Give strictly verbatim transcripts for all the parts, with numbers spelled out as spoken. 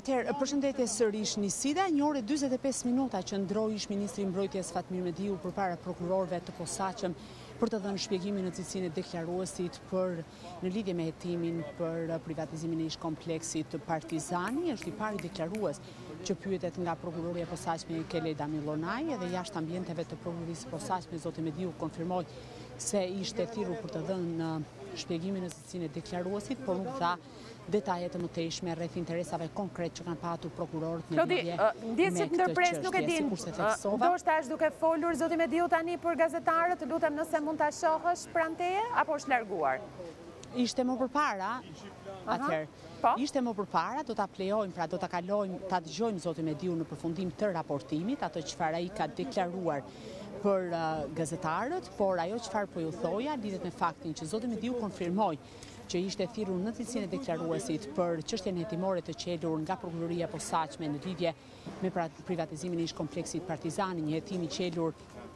Atëherë, përshëndetje sërish Nisida, një orë e dyzet e pesë minuta që ndroi ish ministri i Mbrojtjes Fatmir Mediu përpara prokurorëve të posaçëm për të dhënë shpjegimin në cilësinë e deklaruesit për në lidhje me hetimin për privatizimin e ish kompleksit Partizani. Është i pari deklarues që pyetet nga prokuroria e posaçme Keleda Millonaj, edhe jashtë ambienteve të prokurorisë posaçme zoti Mediu konfirmoi se ishte thirrur për të dhënë shpjegimin në cilësinë e deklaruesit, por nuk dha detaje të mëtejshme rreth interesave konkret që kanë patur prokurorët në lidhje me këtë ndjes që të ndërpres nuk e din. Ndoshta është duke folur zoti Mediu tani për gazetarët, lutem nëse mund ta shohësh pranë teje apo është larguar? Ishte më përpara, atëherë. Po? Ishte më përpara, do ta plejojmë, pra do ta kalojmë, ta dëgjojmë zotin Mediu në përfundim të raportimit, ato çfarë ai ka deklaruar për uh, gazetarët, por ajo çfarë po ju thoja lidhet me faktin që zoti Mediu konfirmoi që ishte thirrur në cilësinë e deklaruesit për çështjen hetimore të qelur nga prokuroria e posaçme në lidhje me privatizimin e ish kompleksit Partizani, një hetim i qelur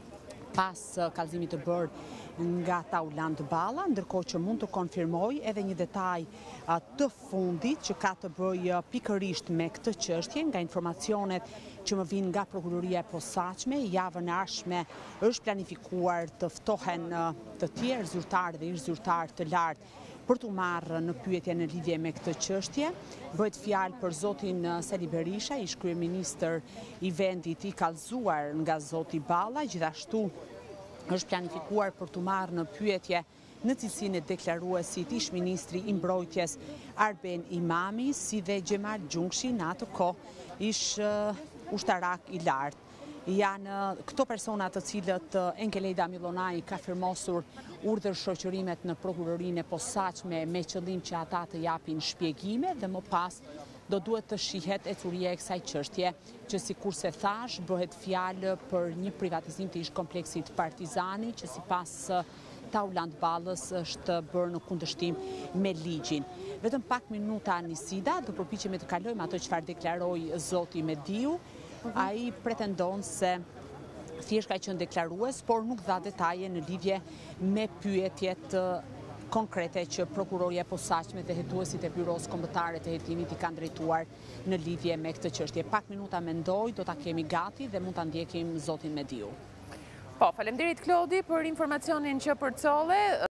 pas kallëzimit të bërë nga Tauland Balla, ndërkohë që mund të konfirmoj edhe një detaj të fundit që ka të bëjë pikërisht me këtë çështje, nga informacionet që më vinë nga prokuroria e posaçme. Javën e ardhshme është planifikuar të ftohen të tjerë zyrtarë dhe ish zyrtarë të lartë për të marrë në pyetje në lidhje me këtë çështje. Bëhet fjalë për zotin Sali Berisha, ish kryeministër i vendit i kallëzuar nga zoti Balla, gjithashtu është planifikuar për të marrë në pyetje në cilësinë e deklaruesit ish ministri i Mbrojtjes Arben Imami, si dhe Xhemal Xhungshi, në atë kohë ish ushtarak i lartë. Janë këto persona të cilët Keleda Millonaj ka firmosur urdhër shoqërimet në prokurorinë e posaçme me qëllim që ata të japin shpjegime dhe më pas do duhet të shihet ecuria e kësaj çështje, që sikurse thash bëhet fjalë për një privatizim të ish kompleksit Partizani, që sipas Tauland Ballës është bërë në kundërshtim me ligjin. Vetëm pak minuta Nisida, do përpiqemi të kalojmë ato çfarë deklaroi zoti Mediu. Ai pretendon se thjesht ka qenë deklarues, por nuk dha detaje në lidhje me pyetjet konkrete që prokuroria e posaçme dhe hetuesit e byros kombëtare të hetimit i kanë drejtuar në lidhje me këtë çështje. Pak minuta mendoj, do ta kemi gati dhe mund ta ndjekim zotin Mediu. Po, faleminderit Klodi për informacionin që përcolle.